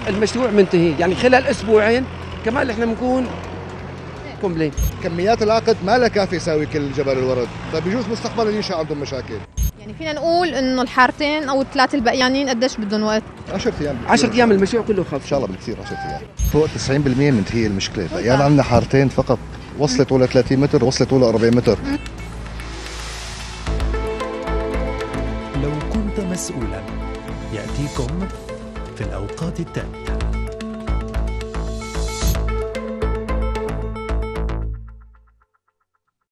المشروع منتهي، يعني خلال اسبوعين كمان احنا بنكون كومبلين. كميات العقد ما لها كافي يساوي كل جبل الورد، فبيجوز مستقبلا ينشا عندهم مشاكل. يعني فينا نقول انه الحارتين او الثلاثه البقيانين قديش بدهم وقت؟ 10 ايام. 10 ايام المشروع كله خلص ان شاء الله بكثير 10 ايام. فوق 90% منتهيه المشكله، يعني عندنا حارتين فقط وصلت طولها 30 متر، وصلت طولها 40 متر. لو كنت مسؤولا يأتيكم في الأوقات التالية.